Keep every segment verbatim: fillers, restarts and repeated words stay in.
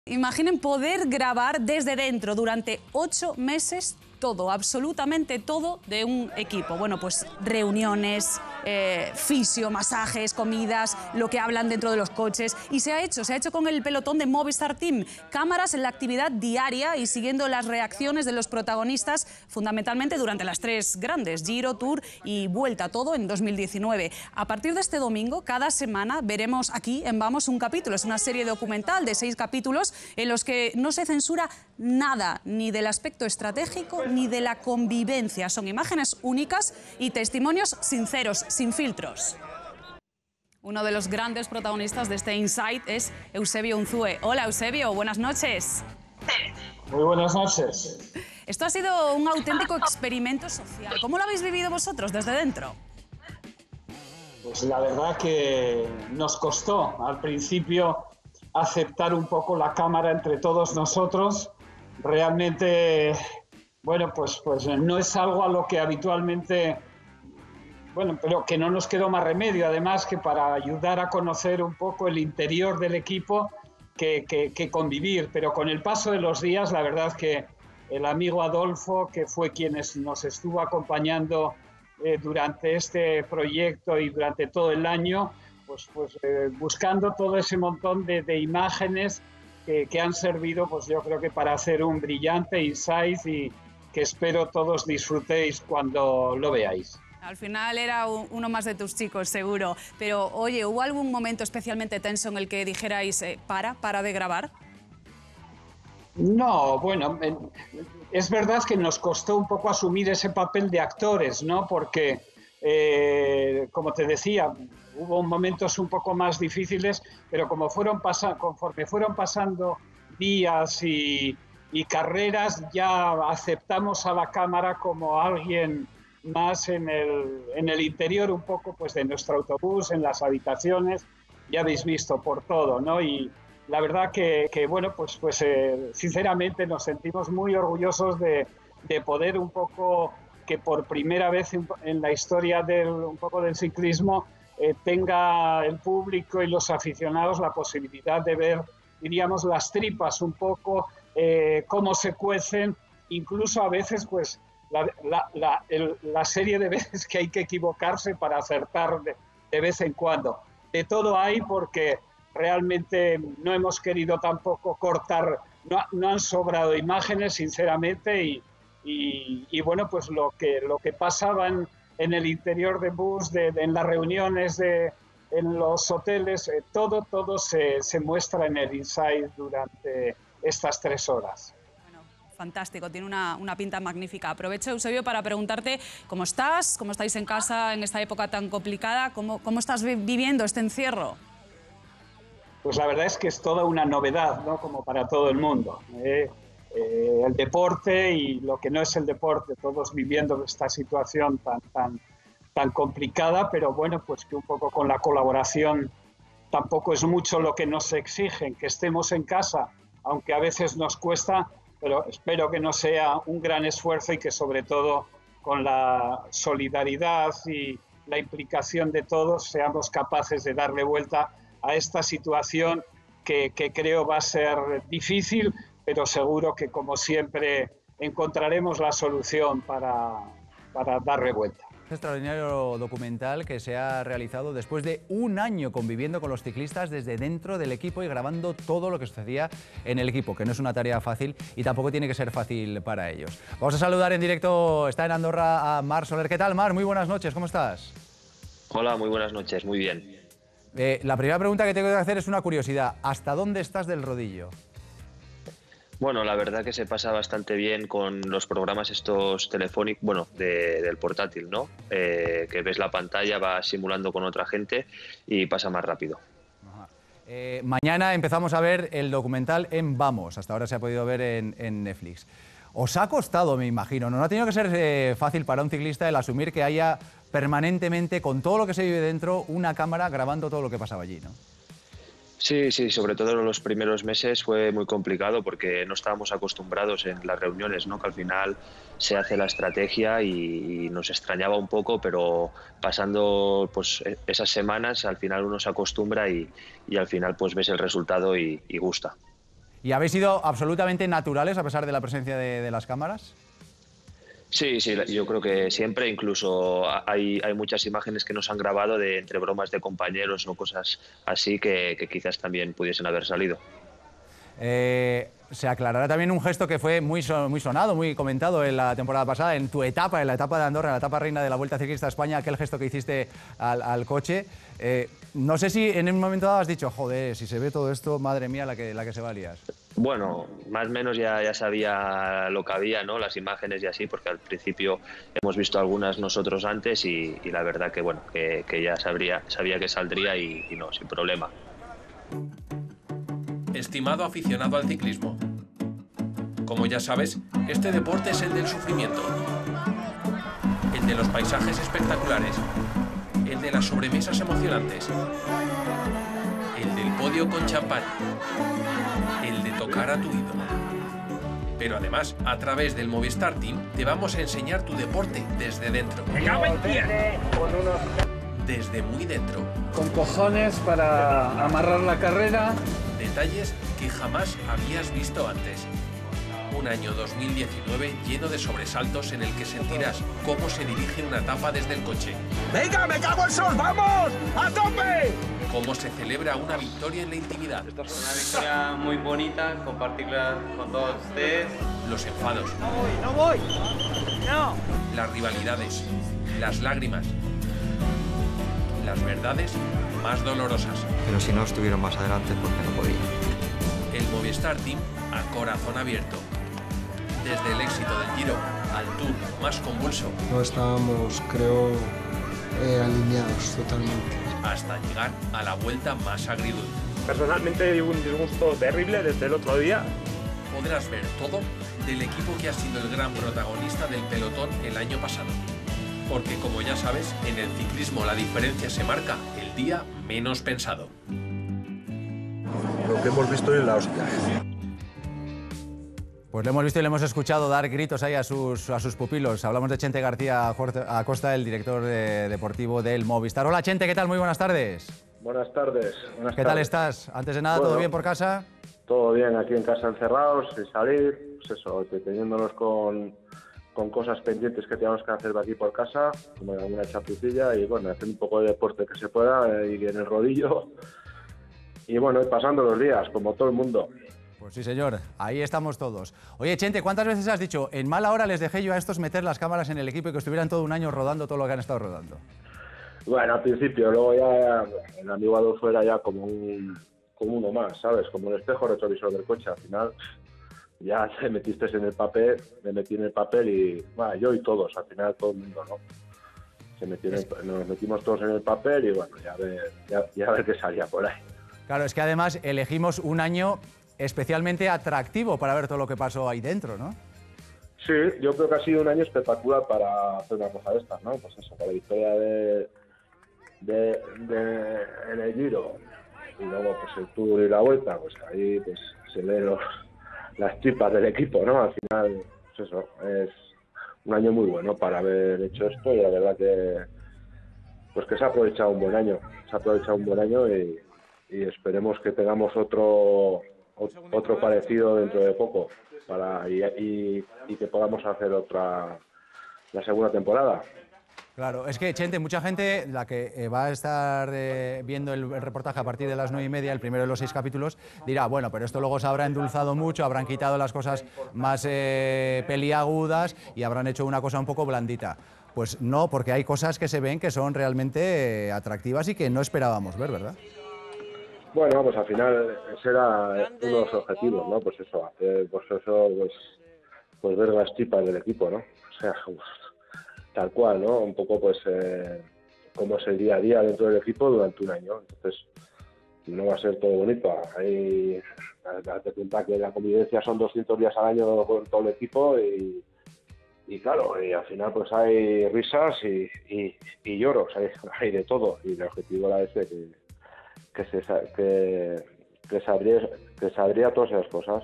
Imaginen poder grabar desde dentro durante ocho meses todo, absolutamente todo de un equipo. Bueno, pues reuniones, eh, fisio, masajes, comidas, lo que hablan dentro de los coches. Y se ha hecho, se ha hecho con el pelotón de Movistar Team. Cámaras en la actividad diaria y siguiendo las reacciones de los protagonistas, fundamentalmente durante las tres grandes, Giro, Tour y Vuelta, todo en dos mil diecinueve. A partir de este domingo, cada semana veremos aquí en Vamos un capítulo. Es una serie documental de seis capítulos en los que no se censura nada, ni del aspecto estratégico ni de la convivencia. Son imágenes únicas y testimonios sinceros, sin filtros. Uno de los grandes protagonistas de este Insight es Eusebio Unzue. Hola, Eusebio, buenas noches. Muy buenas noches. Esto ha sido un auténtico experimento social. ¿Cómo lo habéis vivido vosotros desde dentro? Pues la verdad que nos costó al principio aceptar un poco la cámara entre todos nosotros. Realmente, bueno, pues, pues no es algo a lo que habitualmente, bueno, pero que no nos quedó más remedio, además, que para ayudar a conocer un poco el interior del equipo, que, que, que convivir. Pero con el paso de los días, la verdad que el amigo Adolfo, que fue quien nos estuvo acompañando eh, durante este proyecto y durante todo el año, pues, pues eh, buscando todo ese montón de, de imágenes que, que han servido, pues yo creo que para hacer un brillante insight y que espero todos disfrutéis cuando lo veáis. Al final era uno más de tus chicos, seguro. Pero, oye, ¿hubo algún momento especialmente tenso en el que dijerais, eh, para, para de grabar? No, bueno, es verdad que nos costó un poco asumir ese papel de actores, ¿no? Porque, eh, como te decía, hubo momentos un poco más difíciles, pero como fueron pasa- conforme fueron pasando días y, y carreras, ya aceptamos a la cámara como alguien más en el, en el interior un poco pues, de nuestro autobús, en las habitaciones, ya habéis visto por todo, ¿no? Y la verdad que, que bueno, pues, pues eh, sinceramente nos sentimos muy orgullosos de, de poder un poco, que por primera vez en, en la historia del, un poco del ciclismo, eh, tenga el público y los aficionados la posibilidad de ver, diríamos, las tripas un poco, eh, cómo se cuecen, incluso a veces, pues, la, la, la, el, la serie de veces que hay que equivocarse para acertar de, de vez en cuando. De todo hay, porque realmente no hemos querido tampoco cortar, no, no han sobrado imágenes, sinceramente, y, y, y bueno, pues lo que, lo que pasaba en, en el interior de bus, de, de, en las reuniones, de, en los hoteles, eh, todo, todo se, se muestra en el Insight durante estas tres horas. Fantástico, tiene una, una pinta magnífica. Aprovecho, Eusebio, para preguntarte cómo estás, cómo estáis en casa en esta época tan complicada, cómo, cómo estás viviendo este encierro. Pues la verdad es que es toda una novedad, ¿no? Como para todo el mundo. ¿eh? Eh, el deporte y lo que no es el deporte, todos viviendo esta situación tan, tan, tan complicada, pero bueno, pues que un poco con la colaboración tampoco es mucho lo que nos exigen, que estemos en casa, aunque a veces nos cuesta, pero espero que no sea un gran esfuerzo y que sobre todo con la solidaridad y la implicación de todos seamos capaces de darle vuelta a esta situación que, que creo va a ser difícil, pero seguro que, como siempre, encontraremos la solución para, para darle vuelta. Extraordinario documental que se ha realizado después de un año conviviendo con los ciclistas desde dentro del equipo y grabando todo lo que sucedía en el equipo, que no es una tarea fácil y tampoco tiene que ser fácil para ellos. Vamos a saludar en directo, está en Andorra, a Marc Soler. ¿Qué tal, Marc? Muy buenas noches, ¿cómo estás? Hola, muy buenas noches, muy bien. Eh, la primera pregunta que tengo que hacer es una curiosidad. ¿Hasta dónde estás del rodillo? Bueno, la verdad que se pasa bastante bien con los programas estos telefónicos, bueno, de, del portátil, ¿no? Eh, que ves la pantalla, va simulando con otra gente y pasa más rápido. Ajá. Eh, mañana empezamos a ver el documental en Vamos, hasta ahora se ha podido ver en, en Netflix. Os ha costado, me imagino, ¿no? No ha tenido que ser eh, fácil para un ciclista el asumir que haya permanentemente, con todo lo que se vive dentro, una cámara grabando todo lo que pasaba allí, ¿no? Sí, sí, sobre todo en los primeros meses fue muy complicado porque no estábamos acostumbrados en las reuniones, ¿no? Que al final se hace la estrategia y, y nos extrañaba un poco, pero pasando pues esas semanas al final uno se acostumbra y, y al final pues ves el resultado y, y gusta. ¿Y habéis sido absolutamente naturales a pesar de la presencia de, de las cámaras? Sí, sí, yo creo que siempre, incluso hay, hay muchas imágenes que nos han grabado de entre bromas de compañeros o cosas así que, que quizás también pudiesen haber salido. Eh, se aclarará también un gesto que fue muy, son, muy sonado, muy comentado en la temporada pasada, en tu etapa, en la etapa de Andorra, en la etapa reina de la Vuelta Ciclista a España, aquel gesto que hiciste al, al coche. Eh, no sé si en un momento dado has dicho, joder, si se ve todo esto, madre mía, la que, la que se va a liar. Bueno, más o menos ya, ya sabía lo que había, ¿no? Las imágenes y así, porque al principio hemos visto algunas nosotros antes y, y la verdad que, bueno, que, que ya sabría, sabía que saldría y, y no, sin problema. Estimado aficionado al ciclismo, como ya sabes, este deporte es el del sufrimiento, el de los paisajes espectaculares, el de las sobremesas emocionantes, el del podio con champán, el de tocar a tu ídolo. Pero además, a través del Movistar Team, te vamos a enseñar tu deporte desde dentro. Desde muy dentro. Con cojones para amarrar la carrera. Detalles que jamás habías visto antes. Un año dos mil diecinueve lleno de sobresaltos en el que sentirás cómo se dirige una etapa desde el coche. ¡Venga, me cago el sol! ¡Vamos! ¡A tope! Cómo se celebra una victoria en la intimidad. Esta es una victoria muy bonita, compartirla con todos ustedes. Los enfados. ¡No voy, no voy! ¡No! Las rivalidades. Las lágrimas. Las verdades más dolorosas. Pero si no estuvieron más adelante, porque no podía. El Movistar Team a corazón abierto. Desde el éxito del Giro al Tour más convulso. No estábamos, creo, eh, alineados totalmente. Hasta llegar a la vuelta más agridulce. Personalmente digo un disgusto terrible desde el otro día. Podrás ver todo del equipo que ha sido el gran protagonista del pelotón el año pasado. Porque como ya sabes, en el ciclismo la diferencia se marca el día menos pensado. Lo que hemos visto es la hostia. Pues le hemos visto y le hemos escuchado dar gritos ahí a sus, a sus pupilos. Hablamos de Chente García Acosta, el director de, deportivo del Movistar. Hola Chente, ¿qué tal? Muy buenas tardes. Buenas tardes. Buenas ¿Qué tardes. tal estás? Antes de nada, bueno, ¿todo bien por casa? Todo bien, aquí en casa encerrados, sin salir, pues eso, deteniéndonos con, con cosas pendientes que tenemos que hacer de aquí por casa, como alguna chapucilla y bueno, hacer un poco de deporte que se pueda y en el rodillo. Y bueno, pasando los días, como todo el mundo. Pues sí, señor, ahí estamos todos. Oye, Chente, ¿cuántas veces has dicho, en mala hora les dejé yo a estos meter las cámaras en el equipo y que estuvieran todo un año rodando todo lo que han estado rodando? Bueno, al principio, luego ya el amigo Adolfo era ya como, un, como uno más, ¿sabes? Como un espejo retrovisor del coche. Al final ya te metiste en el papel, me metí en el papel y, bueno, yo y todos, al final todo el mundo, ¿no? Se metió en el, nos metimos todos en el papel y bueno, ya a ver, ya, ya a ver qué salía por ahí. Claro, es que además elegimos un año especialmente atractivo para ver todo lo que pasó ahí dentro, ¿no? Sí, yo creo que ha sido un año espectacular para hacer una cosa de estas, ¿no? Pues eso, con la victoria de, de, de en el Giro y luego pues el Tour y la Vuelta, pues ahí pues se ven los, las tripas del equipo, ¿no? Al final, pues eso, es un año muy bueno para haber hecho esto y la verdad que pues que se ha aprovechado un buen año, se ha aprovechado un buen año y, y esperemos que tengamos otro otro parecido dentro de poco para y, y, y que podamos hacer otra la segunda temporada. Claro, es que, Chente, mucha gente, la que eh, va a estar eh, viendo el, el reportaje a partir de las nueve y media, el primero de los seis capítulos, dirá, bueno, pero esto luego se habrá endulzado mucho, habrán quitado las cosas más eh, peliagudas y habrán hecho una cosa un poco blandita. Pues no, porque hay cosas que se ven que son realmente eh, atractivas y que no esperábamos ver, ¿verdad? Bueno, pues al final ese era uno de los objetivos, ¿no? Pues eso, hacer, pues eso, pues, pues ver las tripas del equipo, ¿no? O sea, pues, tal cual, ¿no? Un poco, pues, eh, cómo es el día a día dentro del equipo durante un año. Entonces, no va a ser todo bonito. Hay, date cuenta que la convivencia son doscientos días al año con todo el equipo y, y claro, y al final, pues hay risas y, y, y lloros, hay, hay de todo. Y el objetivo era ese, que que se que, que sabría que sabría todas esas cosas.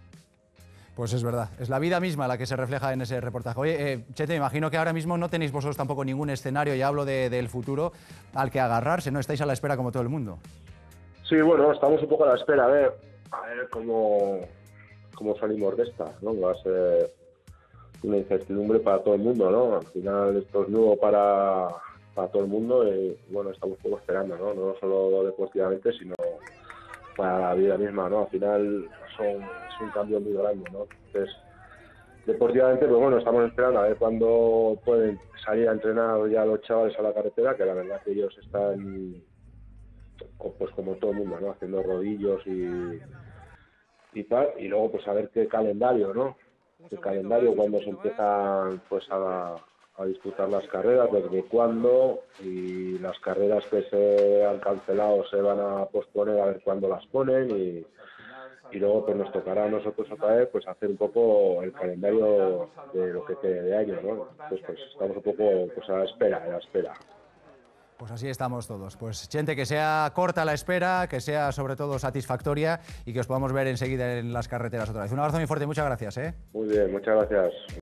Pues es verdad, es la vida misma la que se refleja en ese reportaje. Oye, eh, Chete, me imagino que ahora mismo no tenéis vosotros tampoco ningún escenario, ya hablo de, del futuro, al que agarrarse, ¿no? Estáis a la espera como todo el mundo. Sí, bueno, estamos un poco a la espera. A ver, a ver cómo, cómo salimos de esta, ¿no? Va a ser una incertidumbre para todo el mundo, ¿no? Al final esto es nuevo para, para todo el mundo y bueno, estamos un poco esperando, ¿no? No solo deportivamente, sino para la vida misma, ¿no? Al final son, es un cambio muy grande, ¿no? Entonces, deportivamente, pues bueno, estamos esperando a ver cuándo pueden salir a entrenar ya los chavales a la carretera, que la verdad que ellos están, pues como todo el mundo, ¿no? Haciendo rodillos y, y tal, y luego pues a ver qué calendario, ¿no? El calendario, cuando se empiezan pues a, a disputar las carreras, desde cuándo, y las carreras que se han cancelado se van a posponer a ver cuándo las ponen, y, y luego pues nos tocará a nosotros otra vez pues hacer un poco el calendario de lo que quede de año, ¿no? Entonces pues estamos un poco pues a la espera, a la espera. Pues así estamos todos. Pues gente, que sea corta la espera, que sea sobre todo satisfactoria y que os podamos ver enseguida en las carreteras otra vez. Un abrazo muy fuerte y muchas gracias, ¿eh? Muy bien, muchas gracias.